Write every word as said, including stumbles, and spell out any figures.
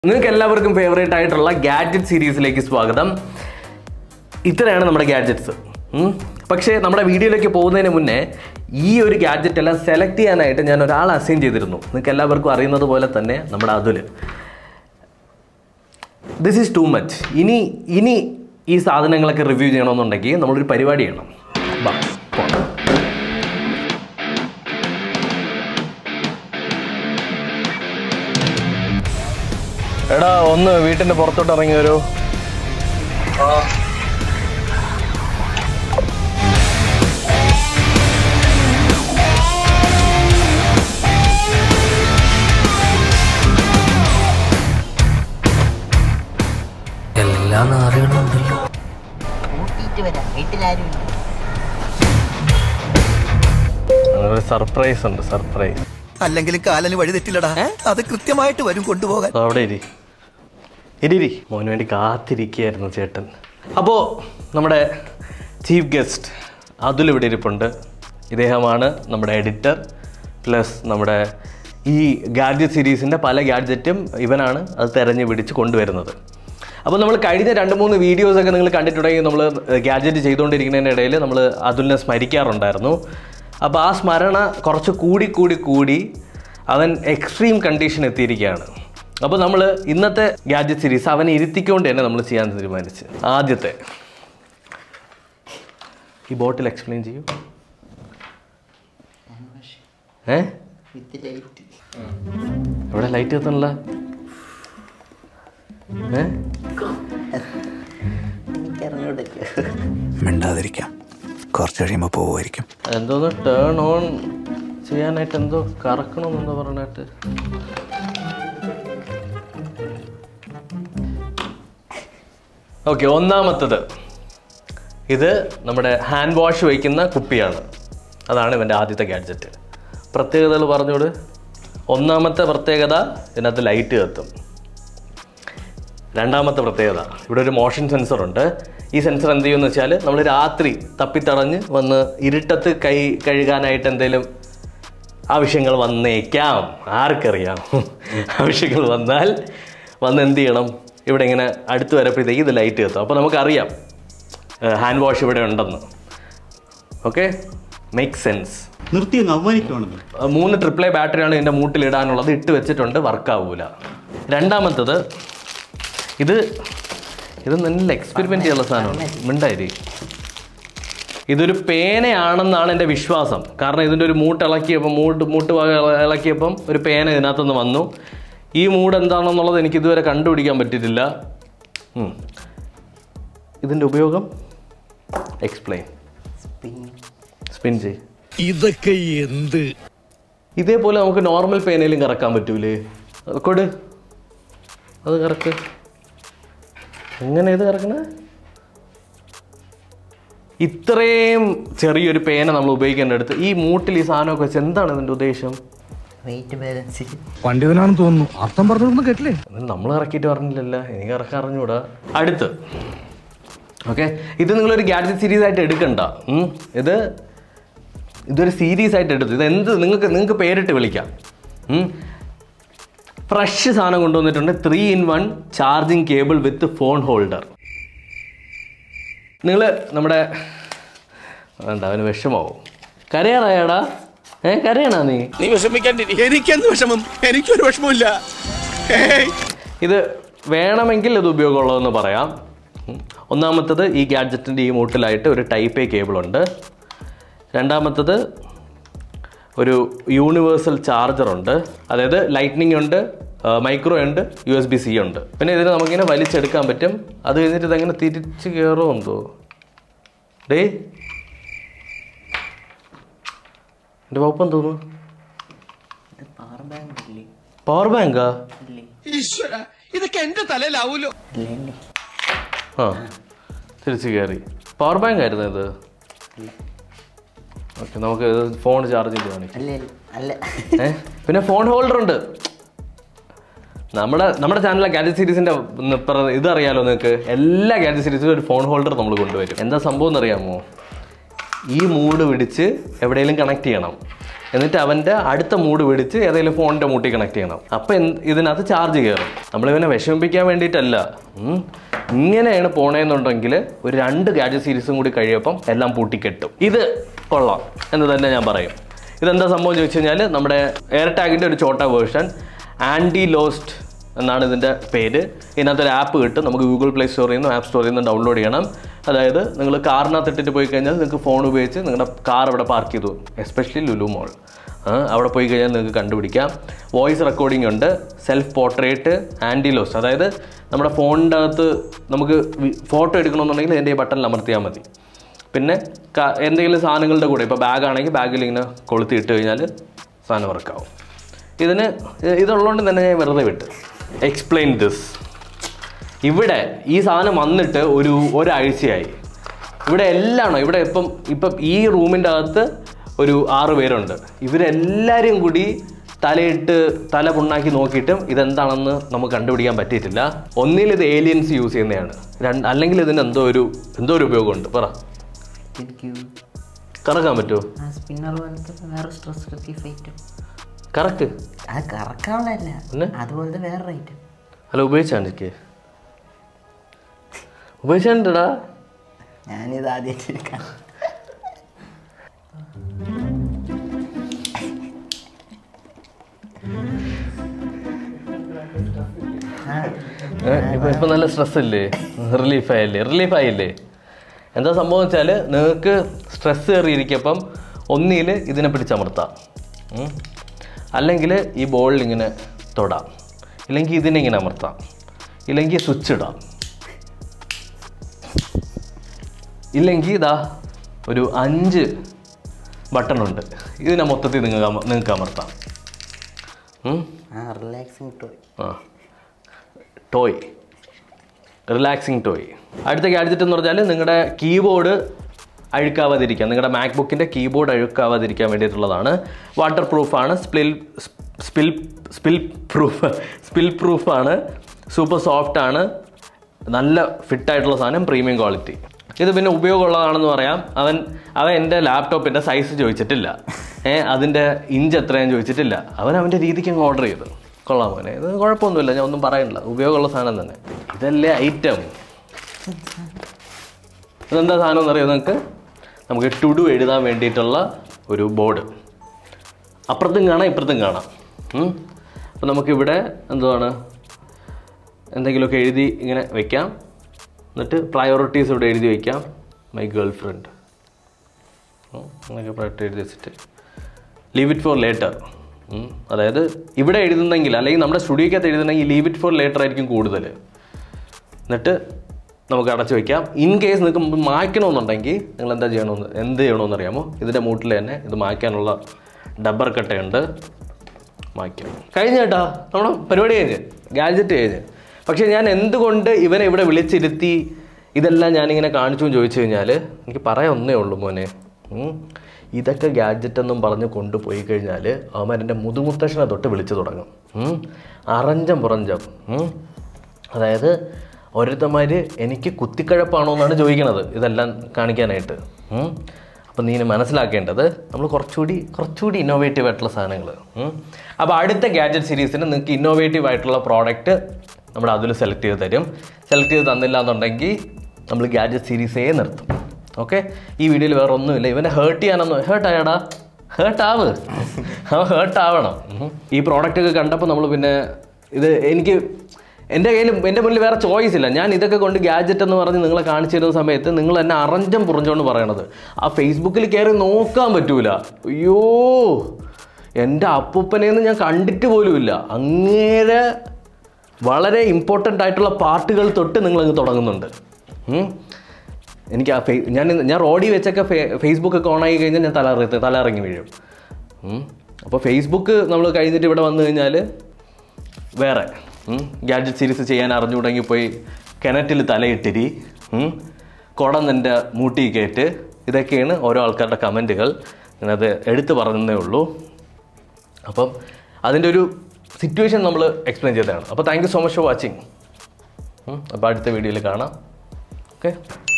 നിങ്ങൾക്ക് എല്ലാവർക്കും ഫേവറേറ്റ് ആയിട്ടുള്ള ഗാഡ്ജറ്റ് സീരീസിലേക്ക് സ്വാഗതം. ഇത്രയാണ് നമ്മുടെ ഗാഡ്ജറ്റ്സ്. പക്ഷേ നമ്മുടെ വീഡിയോയിലേക്ക് പോകുന്നതിന് മുന്നേ ഈ ഒരു ഗാഡ്ജറ്റ് എല്ലാം സെലക്ട് ചെയ്യാനായിട്ട് ഞാൻ ഒരാളെ അസൈൻ ചെയ്തിരുന്നു. നിങ്ങൾക്ക് എല്ലാവർക്കും അറിയുന്നത് പോലെ തന്നെ നമ്മുടെ Atul. This is too much. ഇനി ഇനി ഈ സാധനങ്ങളൊക്കെ റിവ്യൂ ചെയ്യണമെന്നുണ്ടെങ്കിൽ നമ്മളൊരു പരിപാടി ചെയ്യണം. ബാ പോകാം. എടാ ഒന്ന് വീട്ടിൻ്റെ പുറത്തോട്ട് ഇറങ്ങി വരൂ. എല്ലാം അറിയണമുണ്ടല്ലോ. സർപ്രൈസ് ഉണ്ട്. സർപ്രൈസ് അല്ലെങ്കിൽ കാലന് വഴി തെറ്റില്ലടാ. അത് കൃത്യമായിട്ട് വരും കൊണ്ടുപോകാൻ. അവിടെ ഇരി ഇരി മോന് വേണ്ടി കാത്തിരിക്കുകയായിരുന്നു ചേട്ടൻ. അപ്പോൾ നമ്മുടെ ചീഫ് ഗസ്റ്റ് അതുൽ ഇവിടെ ഇരിപ്പുണ്ട്. ഇദ്ദേഹമാണ് നമ്മുടെ എഡിറ്റർ പ്ലസ് നമ്മുടെ ഈ ഗാഡ്ജറ്റ് സീരീസിൻ്റെ പല ഗാഡ്ജറ്റും ഇവനാണ് അത് തെരഞ്ഞു പിടിച്ച് കൊണ്ടുവരുന്നത്. അപ്പോൾ നമ്മൾ കഴിഞ്ഞ രണ്ട് മൂന്ന് വീഡിയോസൊക്കെ നിങ്ങൾ കണ്ടിട്ടുണ്ടെങ്കിൽ നമ്മൾ ഗാഡ്ജറ്റ് ചെയ്തുകൊണ്ടിരിക്കുന്നതിൻ്റെ ഇടയിൽ നമ്മൾ അതുലിനെ സ്മരിക്കാറുണ്ടായിരുന്നു. അപ്പോൾ ആ സ്മരണ കുറച്ച് കൂടി കൂടി കൂടി അവൻ എക്സ്ട്രീം കണ്ടീഷൻ എത്തിയിരിക്കുകയാണ്. അപ്പോൾ നമ്മൾ ഇന്നത്തെ ഗാഡ്ജറ്റ് സീരീസ് അവനെ ഇരുത്തിക്കൊണ്ട് തന്നെ നമ്മൾ ചെയ്യാൻ തീരുമാനിച്ച്. ആദ്യത്തെ ഈ ബോട്ടിൽ എക്സ്പ്ലെയിൻ ചെയ്യൂ. ഏ എവിടെ ലൈറ്റ് എത്തണല്ല? ഏ മിണ്ടാതിരിക്കാം, കുറച്ച് കഴിയുമ്പോൾ പോവുമായിരിക്കും. എന്തോന്ന് ടേൺ ഓൺ ചെയ്യാനായിട്ട് എന്തോ കറക്കണമെന്നെന്തോ പറഞ്ഞിട്ട്. ഓക്കെ, ഒന്നാമത്തത് ഇത് നമ്മുടെ ഹാൻഡ് വാഷ് വയ്ക്കുന്ന കുപ്പിയാണ്. അതാണ് ഇവൻ്റെ ആദ്യത്തെ ഗാഡ്ജറ്റ്. പ്രത്യേകതകൾ പറഞ്ഞോട്. ഒന്നാമത്തെ പ്രത്യേകത ഇതിനകത്ത് ലൈറ്റ് കത്തും. രണ്ടാമത്തെ പ്രത്യേകത ഇവിടെ ഒരു മോഷൻ സെൻസറുണ്ട്. ഈ സെൻസർ എന്ത് ചെയ്യുമെന്ന് വെച്ചാൽ നമ്മൾ രാത്രി തപ്പിത്തടഞ്ഞ് വന്ന് ഇരുട്ടത്ത് കൈ കഴുകാനായിട്ട് എന്തെങ്കിലും ആവശ്യങ്ങൾ വന്നേക്കാം, ആർക്കറിയാം. ആവശ്യങ്ങൾ വന്നാൽ വന്ന് എന്ത് ചെയ്യണം, ഇവിടെ ഇങ്ങനെ അടുത്ത് വരപ്പോഴത്തേക്ക് ഇത് ലൈറ്റ് കത്തും. അപ്പോൾ നമുക്കറിയാം ഹാൻഡ് വാഷ് ഇവിടെ ഉണ്ടെന്ന്. Okay, make sense. നിർത്തി അവമാനിക്കുവാണെന്ന്. മൂന്ന് ട്രിപ്പിൾ എ ബാറ്ററിയാണ് ഇതിൻ്റെ മൂട്ടിലിടാനുള്ളത്. ഇട്ട് വെച്ചിട്ടുണ്ട്, വർക്കാവൂല. രണ്ടാമത്തത് ഇത് ഇത് നല്ല എക്സ്പെരിമെൻ്റ് ചെയ്യാനുള്ള സാധനമാണ്. മിണ്ടായി. ഇതൊരു പേനയാണെന്നാണ് എൻ്റെ വിശ്വാസം. കാരണം ഇതിൻ്റെ ഒരു മൂട്ട് ഇളക്കിയപ്പം മൂട്ട് മൂട്ട് ഇളക്കിയപ്പം ഒരു പേന ഇതിനകത്തുനിന്ന് വന്നു. ഈ മൂഡ് എന്താണെന്നുള്ളത് എനിക്ക് ഇതുവരെ കണ്ടുപിടിക്കാൻ പറ്റിയിട്ടില്ല. ഇതിൻ്റെ ഉപയോഗം എക്സ്പ്ലെയിൻ. സ്പിൻ ചെയ്. ഇതൊക്കെ എന്ത്? ഇതേപോലെ നമുക്ക് നോർമൽ പേനയിലും കറക്കാൻ പറ്റൂലേ? കൊട്, അത് കറക്ക്. എങ്ങനെ ഇത് കറക്കണേ? ഇത്രയും ചെറിയൊരു പേന നമ്മൾ ഉപയോഗിക്കേണ്ട അടുത്ത് ഈ മൂട്ടിൽ ഈ സാധനമൊക്കെ വെച്ച് എന്താണ് ഇതിൻ്റെ ഉദ്ദേശം? പണ്ഡിതനാണെന്ന് തോന്നുന്നു. അർത്ഥം പറഞ്ഞൊന്നും കേട്ടില്ലേ? നമ്മൾ ഇറക്കിയിട്ട് പറഞ്ഞില്ലല്ലോ, എനിക്ക് ഇറക്കാൻ അറിഞ്ഞൂടാ. അടുത്ത് ഓക്കെ, ഇത് നിങ്ങളൊരു ഗാഡ്ജറ്റ് സീരീസ് ആയിട്ട് എടുക്കണ്ട. ഇത് ഇതൊരു സീരീസ് ആയിട്ട് എടുത്തു. ഇത് എന്ത് നിങ്ങൾക്ക് നിങ്ങൾക്ക് പേരിട്ട് വിളിക്കാം. ഫ്രഷ് സാധനം കൊണ്ടുവന്നിട്ടുണ്ട്. Three in one charging cable with phone holder. നിങ്ങൾ നമ്മുടെ എന്താ അവന് വിഷമാവും. കരയാറായാടാ? ഏ കരയണാ നീ? നീ വിഷമിക്കാണ്ടിരി. എനിക്കെന്ത് വിഷമം? എനിക്കൊരു വിഷമമില്ല. ഇത് വേണമെങ്കിൽ ഇത് ഉപയോഗമുള്ളതെന്ന് പറയാം. ഒന്നാമത്തത് ഈ ഗാഡ്ജറ്റിൻ്റെ ഈ മൂട്ടിലായിട്ട് ഒരു ടൈപ്പ് എ കേബിളുണ്ട്. രണ്ടാമത്തത് ഒരു യൂണിവേഴ്സൽ ചാർജറുണ്ട്. അതായത് ലൈറ്റ്നിങ് ഉണ്ട്, മൈക്രോ ഉണ്ട്, യു എസ് ബി സി ഉണ്ട്. പിന്നെ ഇതിന് നമുക്കിങ്ങനെ വലിച്ചെടുക്കാൻ പറ്റും. അത് കഴിഞ്ഞിട്ട് ഇതെങ്ങനെ തിരിച്ച് കയറുമെന്തോ. ഡേ എൻ്റെ വകുപ്പം തോന്നുന്നു. പവർ ബാങ്കാ? ഇതൊക്കെ എന്റെ തലയിലാവൂലോ. ആ തിരിച്ച് കയറി. പവർ ബാങ്ക് ആയിരുന്നു ഇത്. ഓക്കെ, നമുക്ക് ഫോൺ ചാർജ് ചെയ്ത് കാണിക്കാം. ഏ പിന്നെ ഫോൺ ഹോൾഡർ ഉണ്ട്. നമ്മുടെ നമ്മുടെ ചാനലിലെ ഗാഡ്ജറ്റ് സീരീസിൻ്റെ ഇതറിയാലോ നിങ്ങൾക്ക്. എല്ലാ ഗാഡ്ജറ്റ് സീരീസിലും ഒരു ഫോൺ ഹോൾഡർ നമ്മൾ കൊണ്ടുവരും. എന്താ സംഭവം എന്നറിയാമോ? ഈ മൂഡ് പിടിച്ച് എവിടെയെങ്കിലും കണക്ട് ചെയ്യണം. എന്നിട്ട് അവൻ്റെ അടുത്ത മൂഡ് പിടിച്ച് ഏതെങ്കിലും ഫോണിൻ്റെ മൂട്ടി കണക്ട് ചെയ്യണം. അപ്പം ഇതിനകത്ത് ചാർജ് കയറും. നമ്മളിവനെ വിഷമിപ്പിക്കാൻ വേണ്ടിയിട്ടല്ല. ഇങ്ങനെയാണ് പോണേന്നുണ്ടെങ്കിൽ ഒരു രണ്ട് ഗാഡ്ജറ്റ് സീരീസും കൂടി കഴിയപ്പം എല്ലാം പൂട്ടിക്കെട്ടും. ഇത് കൊള്ളാം എന്ന് തന്നെ ഞാൻ പറയും. ഇതെന്താ സംഭവം ചോദിച്ചു കഴിഞ്ഞാൽ നമ്മുടെ എയർ ടാഗിൻ്റെ ഒരു ചോട്ട വേർഷൻ, ആൻറ്റി ലോസ്റ്റ് എന്നാണ് ഇതിൻ്റെ പേര്. ഇതിനകത്തൊരു ആപ്പ് കിട്ടും. നമുക്ക് ഗൂഗിൾ പ്ലേ സ്റ്റോറിൽ നിന്നും ആപ്പ് സ്റ്റോറിൽ നിന്നും ഡൗൺലോഡ് ചെയ്യണം. അതായത് നിങ്ങൾ കാറിനകത്ത് ഇട്ടിട്ട് പോയി കഴിഞ്ഞാൽ നിങ്ങൾക്ക് ഫോൺ ഉപയോഗിച്ച് നിങ്ങളുടെ കാർ അവിടെ പാർക്ക് ചെയ്തു, എസ്പെഷ്യലി ലുലു മോൾ, അവിടെ പോയി കഴിഞ്ഞാൽ നിങ്ങൾക്ക് കണ്ടുപിടിക്കാം. വോയിസ് റെക്കോർഡിംഗ് ഉണ്ട്, സെൽഫ് പോർട്രേറ്റ്, ആൻറ്റി ലോസ്റ്റ്. അതായത് നമ്മുടെ ഫോണിൻ്റെ അകത്ത് നമുക്ക് ഫോട്ടോ എടുക്കണമെന്നുണ്ടെങ്കിൽ എൻ്റെ ഈ ബട്ടണിൽ അമർത്തിയാൽ മതി. പിന്നെ എന്തെങ്കിലും സാധനങ്ങളുടെ കൂടെ, ഇപ്പോൾ ബാഗാണെങ്കിൽ ബാഗിൽ ഇങ്ങനെ കൊളുത്തി ഇട്ട് കഴിഞ്ഞാൽ സാധനം വർക്കാവും. ഇതിന് ഇതുള്ളതുകൊണ്ട് തന്നെ ഞാൻ വെറുതെ വിട്ട്. Explain this. ഇവിടെ ഈ സാധനം വന്നിട്ട് ഒരു ഒരാഴ്ചയായി. ഇവിടെ എല്ലാം ഇവിടെ ഇപ്പം ഇപ്പം ഈ റൂമിൻ്റെ അകത്ത് ഒരു ആറ് പേരുണ്ട്. ഇവരെല്ലാവരും കൂടി തലയിട്ട് തല പുണ്ണാക്കി നോക്കിയിട്ടും ഇതെന്താണെന്ന് നമുക്ക് കണ്ടുപിടിക്കാൻ പറ്റിയിട്ടില്ല. ഒന്നിൽ ഇത് ഏലിയൻസ് യൂസ് ചെയ്യുന്നതാണ്, രണ്ട് അല്ലെങ്കിൽ ഇതിന് എന്തോ ഒരു എന്തോ ഒരു ഉപയോഗമുണ്ട്. പറ, കറക്കാൻ പറ്റുമോ? കറക്ക്. അല്ല, ഉപയോഗിച്ചാണ്ടിരിക്കേ ഉപയോഗിച്ചാണ്ടാ. ഞാനിത് ആദ്യമായിട്ട് ഇപ്പൊ ഇപ്പൊ നല്ല സ്ട്രെസ് ഇല്ലേ? റിലീഫ് ആയില്ലേ? റിലീഫ് ആയില്ലേ? എന്താ സംഭവം വെച്ചാൽ നിങ്ങൾക്ക് സ്ട്രെസ് കയറിയിരിക്കപ്പം ഒന്നിൽ ഇതിനെ പിടിച്ചമർത്താം, അല്ലെങ്കിൽ ഈ ബോളിൽ ഇങ്ങനെ തൊടാം, ഇല്ലെങ്കിൽ ഇതിനെ അമർത്താം, ഇല്ലെങ്കിൽ സ്വിച്ച് ഇടാം, ഇല്ലെങ്കിൽ ഇതാ ഒരു അഞ്ച് ബട്ടണുണ്ട്, ഇതിനെ മൊത്തത്തിൽ നിങ്ങൾക്ക് നിങ്ങൾക്ക് അമർത്താം. Relaxing toy. ആ, ടോയ്, റിലാക്സിങ് ടോയ്. അടുത്ത ഗാഡ്ജറ്റ് എന്ന് പറഞ്ഞാൽ നിങ്ങളുടെ കീബോർഡ് അഴുക്കാവാതിരിക്കാൻ, നിങ്ങളുടെ മാക്ബുക്കിൻ്റെ കീബോർഡ് അഴുക്കാവാതിരിക്കാൻ വേണ്ടിയിട്ടുള്ളതാണ്. വാട്ടർ പ്രൂഫാണ്, spill spill spill proof spill പ്രൂഫാണ്, സൂപ്പർ സോഫ്റ്റാണ്, നല്ല ഫിറ്റായിട്ടുള്ള സാധനം, പ്രീമിയം ക്വാളിറ്റി. ഇത് പിന്നെ ഉപയോഗമുള്ളതാണെന്ന് പറയാം. അവൻ അവൻ എൻ്റെ ലാപ്ടോപ്പിൻ്റെ സൈസ് ചോദിച്ചിട്ടില്ല, ഏ അതിൻ്റെ ഇഞ്ച് എത്രയാണെന്ന് ചോദിച്ചിട്ടില്ല. അവൻ അവൻ്റെ രീതിക്ക് അങ്ങ് ഓർഡർ ചെയ്തു. കൊള്ളാം മോനെ, ഇത് കുഴപ്പമൊന്നുമില്ല, ഞാൻ ഒന്നും പറയണില്ല, ഉപയോഗമുള്ള സാധനം തന്നെ. ഇതല്ലേ ഐറ്റം. ഇതെന്താ സാധനം എന്നറിയോ നിങ്ങൾക്ക്? നമുക്ക് ടു ഡു എഴുതാൻ വേണ്ടിയിട്ടുള്ള ഒരു ബോർഡ്. അപ്പുറത്തും കാണാം ഇപ്പുറത്തും കാണാം. അപ്പം നമുക്കിവിടെ എന്തുവാണ് എന്തെങ്കിലുമൊക്കെ എഴുതി ഇങ്ങനെ വയ്ക്കാം. എന്നിട്ട് പ്രയോറിറ്റീസ് ഇവിടെ എഴുതി വയ്ക്കാം. മൈ ഗേൾ ഫ്രണ്ട് എന്നൊക്കെ പ്രയോറിറ്റി എഴുതി വെച്ചിട്ട് ലീവ് ഇറ്റ് ഫോർ ലേറ്റർ. അതായത് ഇവിടെ എഴുതുന്നെങ്കിൽ, അല്ലെങ്കിൽ നമ്മുടെ സ്റ്റുഡിയോക്കകത്ത് എഴുതുന്നെങ്കിൽ ലീവ് ഇറ്റ് ഫോർ ലേറ്റർ ആയിരിക്കും കൂടുതൽ. എന്നിട്ട് നമുക്ക് അടച്ചു വയ്ക്കാം. ഇൻ കേസ് നിങ്ങൾക്ക് മായ്ക്കണമെന്നുണ്ടെങ്കിൽ നിങ്ങൾ എന്താ ചെയ്യണമെന്ന് എന്ത് ചെയ്യണമെന്ന് അറിയാമോ? ഇതിൻ്റെ മൂട്ടിൽ തന്നെ ഇത് മായ്ക്കാനുള്ള ഡബ്ബർ കട്ടയുണ്ട്, മായ്ക്കാം. കഴിഞ്ഞ കേട്ടാ നമ്മുടെ പരിപാടി കഴിഞ്ഞ്, ഗാഡ്ജറ്റ് കഴിഞ്ഞ്. പക്ഷേ ഞാൻ എന്തുകൊണ്ട് ഇവനെ ഇവിടെ വിളിച്ചിരുത്തി ഇതെല്ലാം ഞാനിങ്ങനെ കാണിച്ചു എന്ന് ചോദിച്ചു കഴിഞ്ഞാൽ എനിക്ക് പറയാൻ ഒന്നേ ഉള്ളൂ മോനെ, ഇതൊക്കെ ഗാഡ്ജറ്റ് എന്നും പറഞ്ഞ് കൊണ്ടുപോയി കഴിഞ്ഞാൽ അവൻ എൻ്റെ മുതുമുത്തശ്ശനെ തൊട്ട് വിളിച്ചു തുടങ്ങും. അറഞ്ചം പുറഞ്ചം. അതായത് ഓരോരുത്തന്മാർ എനിക്ക് കുത്തിക്കഴപ്പാണോ എന്നാണ് ചോദിക്കണത് ഇതെല്ലാം കാണിക്കാനായിട്ട്. അപ്പം നീ മനസ്സിലാക്കേണ്ടത് നമ്മൾ കുറച്ചുകൂടി കുറച്ചുകൂടി ഇന്നോവേറ്റീവ് ആയിട്ടുള്ള സാധനങ്ങൾ. അപ്പോൾ അടുത്ത ഗാഡ്ജറ്റ് സീരീസിന് നിങ്ങൾക്ക് ഇന്നോവേറ്റീവ് ആയിട്ടുള്ള പ്രോഡക്റ്റ് നമ്മുടെ അതിൽ സെലക്ട് ചെയ്ത് തരും. സെലക്ട് ചെയ്ത് തന്നില്ല എന്നുണ്ടെങ്കിൽ നമ്മൾ ഗാഡ്ജറ്റ് സീരീസേ നിർത്തും. ഓക്കെ, ഈ വീഡിയോയിൽ വേറെ ഒന്നുമില്ല. ഇവനെ ഹേർട്ട് ചെയ്യാനൊന്നും, ഹേർട്ട് ആയടാ, ഹേർട്ട് ആവ്, അവൻ ഹേർട്ട് ആവണം. ഈ പ്രോഡക്റ്റൊക്കെ കണ്ടപ്പോൾ നമ്മൾ പിന്നെ ഇത് എനിക്ക് എൻ്റെ കയ്യിൽ എൻ്റെ മുന്നിൽ വേറെ ചോയ്സ് ഇല്ല. ഞാൻ ഇതൊക്കെ കൊണ്ട് ഗാഡ്ജറ്റ് എന്ന് പറഞ്ഞ് നിങ്ങളെ കാണിച്ചു തരുന്ന സമയത്ത് നിങ്ങൾ എന്നെ അറഞ്ചം പുറഞ്ചോണ്ട് പറയണത് ആ ഫേസ്ബുക്കിൽ കയറി നോക്കാൻ പറ്റൂല. അയ്യോ, എൻ്റെ അപ്പൂപ്പനെയൊന്നും ഞാൻ കണ്ടിട്ട് പോലുമില്ല. അങ്ങേരെ വളരെ ഇമ്പോർട്ടൻ്റ് ആയിട്ടുള്ള പാർട്ടുകൾ തൊട്ട് നിങ്ങളങ്ങ് തുടങ്ങുന്നുണ്ട്. എനിക്ക് ആ ഫേ ഞാൻ ഞാൻ റോഡിൽ വെച്ചൊക്കെ ഫേ ഫേസ്ബുക്കൊക്കെ ഓണാക്കി കഴിഞ്ഞാൽ ഞാൻ തല തല ഇറങ്ങി വീഴും. അപ്പോൾ ഫേസ്ബുക്ക് നമ്മൾ കഴിഞ്ഞിട്ട് ഇവിടെ വന്നു കഴിഞ്ഞാൽ വേറെ ഗാഡ്ജറ്റ് സീരീസ് ചെയ്യാൻ അറിഞ്ഞു തുടങ്ങിപ്പോയി കിണറ്റിൽ തലയിട്ടിരി, കുടം നിൻ്റെ മൂട്ടി കയറ്റ്, ഇതൊക്കെയാണ് ഓരോ ആൾക്കാരുടെ കമൻറ്റുകൾ. ഞാനത് എടുത്തു പറഞ്ഞതേ ഉള്ളൂ. അപ്പം അതിൻ്റെ ഒരു സിറ്റുവേഷൻ നമ്മൾ എക്സ്പ്ലെയിൻ ചെയ്തതാണ്. അപ്പോൾ thank you so much for watching. അപ്പോൾ അടുത്ത വീഡിയോയിൽ കാണാം. ഓക്കെ.